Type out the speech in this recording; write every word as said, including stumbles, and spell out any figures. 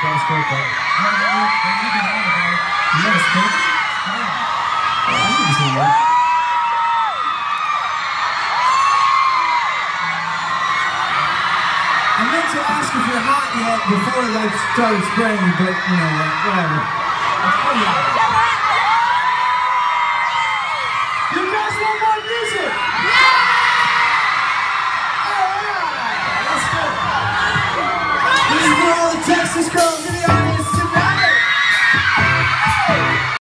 faster, but... Yes, but... I need to see that. I meant to ask if you're hot yet before they started spraying, but, you know, whatever.